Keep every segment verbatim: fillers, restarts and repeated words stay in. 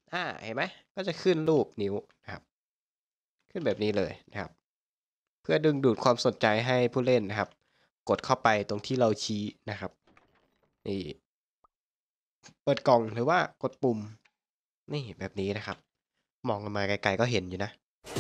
อ่าเห็นไหมก็จะขึ้นรูปนิ้วนะครับขึ้นแบบนี้เลยนะครับเพื่อดึงดูดความสนใจให้ผู้เล่นนะครับกดเข้าไปตรงที่เราชี้นะครับนี่เปิดกล่องหรือว่ากดปุ่มนี่แบบนี้นะครับมองมาไกลๆก็เห็นอยู่นะ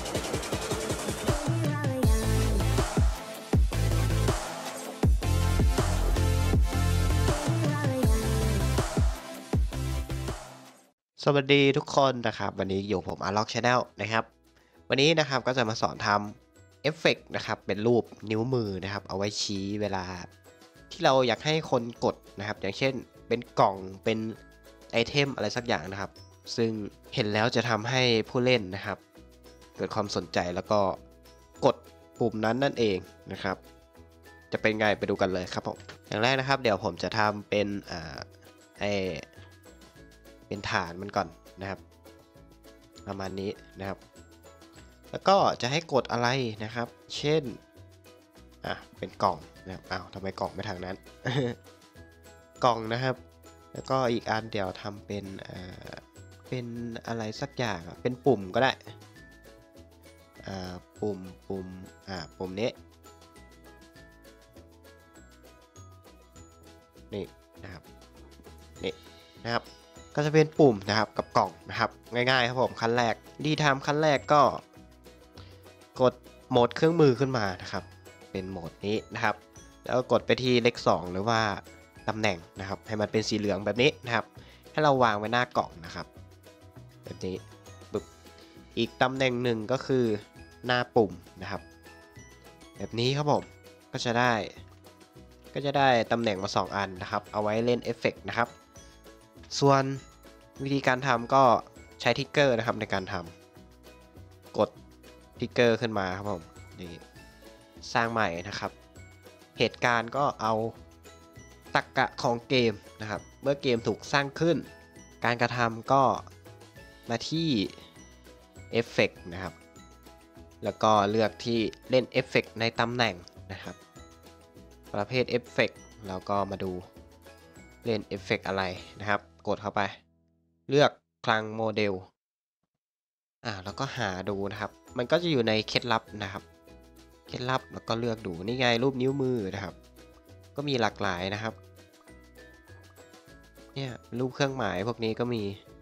สวัสดีทุกคนนะครับวันนี้อยู่ผม Unlock Channel นะครับวันนี้นะครับก็จะมาสอนทำเอฟเฟกต์นะครับเป็นรูปนิ้วมือนะครับเอาไว้ชี้เวลาที่เราอยากให้คนกดนะครับอย่างเช่นเป็นกล่องเป็นไอเทมอะไรสักอย่างนะครับซึ่งเห็นแล้วจะทำให้ผู้เล่นนะครับเกิดความสนใจแล้วก็กดปุ่มนั้นนั่นเองนะครับจะเป็นไงไปดูกันเลยครับผมอย่างแรกนะครับเดี๋ยวผมจะทำเป็นอ่าไอ เป็นฐานมันก่อนนะครับประมาณนี้นะครับแล้วก็จะให้กดอะไรนะครับ เช่นอ่ะเป็นกล่องนะครับอ้าวทำไมกล่องไม่ทางนั้น กล่องนะครับแล้วก็อีกอันเดี๋ยวทำเป็นเอ่อเป็นอะไรสักอย่างเป็นปุ่มก็ได้อ่าปุ่มปุ่มอ่าปุ่มนี้นี่นะครับนี่นะครับก็จะเป็นปุ่มนะครับกับกล่องนะครับง่ายๆครับผมขั้นแรกที่ทำขั้นแรกก็กดโหมดเครื่องมือขึ้นมานะครับเป็นโหมดนี้นะครับแล้วก็กดไปที่เลขสองหรือว่าตำแหน่งนะครับให้มันเป็นสีเหลืองแบบนี้นะครับให้เราวางไว้หน้ากล่องนะครับแบบนี้ปึ๊บอีกตำแหน่งหนึ่งก็คือหน้าปุ่มนะครับแบบนี้ครับผมก็จะได้ก็จะได้ตำแหน่งมาสองอันนะครับเอาไว้เล่นเอฟเฟกต์นะครับส่วนวิธีการทำก็ใช้ทิกเกอร์นะครับในการทำกดทิกเกอร์ขึ้นมาครับผมนี่สร้างใหม่นะครับเหตุการณ์ก็เอาตรรกะของเกมนะครับเมื่อเกมถูกสร้างขึ้นการกระทำก็มาที่เอฟเฟกต์นะครับแล้วก็เลือกที่เล่นเอฟเฟกต์ในตำแหน่งนะครับประเภทเอฟเฟกต์เราก็มาดูเล่นเอฟเฟกต์อะไรนะครับกดเข้าไปเลือกคลังโมเดลอ่าแล้วก็หาดูนะครับมันก็จะอยู่ในเคล็ดลับนะครับเคล็ดลับแล้วก็เลือกดูนี่ไงรูปนิ้วมือนะครับก็มีหลากหลายนะครับเนี่ยรูปเครื่องหมายพวกนี้ก็มี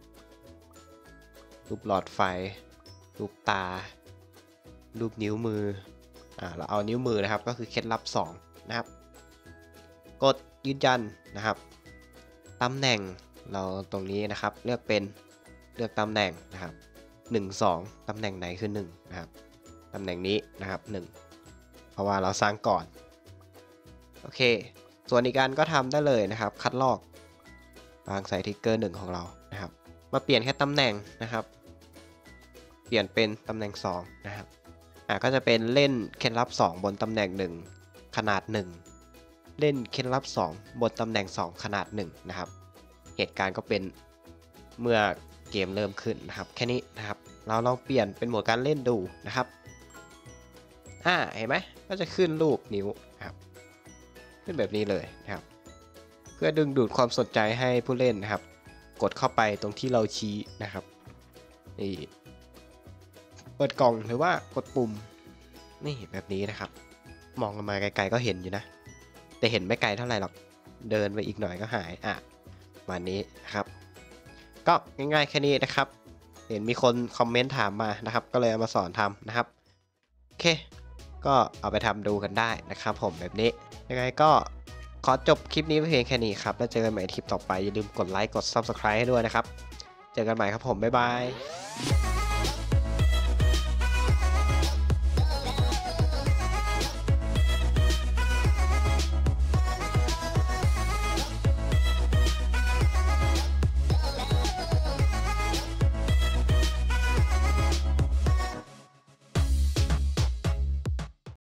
รูปหลอดไฟรูปตารูปนิ้วมืออ่าเราเอานิ้วมือนะครับก็คือเคล็ดลับสองนะครับกดยืนยันนะครับตำแหน่งเราตรงนี้นะครับเลือกเป็นเลือกตำแหน่งนะครับหนึ่ง สองตำแหน่งไหนคือหนึ่งนะครับตำแหน่งนี้นะครับหนึ่งเพราะว่าเราสร้างก่อนโอเคส่วนอีกการก็ทำได้เลยนะครับคัดลอกวางใส่ทิกเกอร์หนึ่งของเรานะครับมาเปลี่ยนแค่ตำแหน่งนะครับเปลี่ยนเป็นตำแหน่งสองนะครับอ่าก็จะเป็นเล่นเคล็ดลับสองบนตำแหน่งหนึ่งขนาดหนึ่งเล่นเคล็ดลับสองบนตำแหน่งสองขนาดหนึ่งนะครับเหตุการณ์ก็เป็นเมื่อเกมเริ่มขึ้นนะครับแค่นี้นะครับเราลองเปลี่ยนเป็นโหมดการเล่นดูนะครับอ่าเห็นไหมก็จะขึ้นรูปนิ้วนะครับขึ้นแบบนี้เลยนะครับเพื่อดึงดูดความสนใจให้ผู้เล่นนะครับกดเข้าไปตรงที่เราชี้นะครับนี่เปิดกล่องหรือว่ากดปุ่มนี่แบบนี้นะครับมองมาไกลๆก็เห็นอยู่นะแต่เห็นไม่ไกลเท่าไหร่หรอกเดินไปอีกหน่อยก็หายอ่ะวันนี้นะครับก็ง่ายๆแค่นี้นะครับเห็นมีคนคอมเมนต์ถามมานะครับก็เลยเอามาสอนทำนะครับโอเคก็เอาไปทำดูกันได้นะครับผมแบบนี้ยังไงก็ขอจบคลิปนี้เพียงแค่นี้ครับแล้วเจอกันใหม่คลิปต่อไปอย่าลืมกดไลค์กด ซับสไครบ์ ให้ด้วยนะครับเจอกันใหม่ครับผมบ๊ายบาย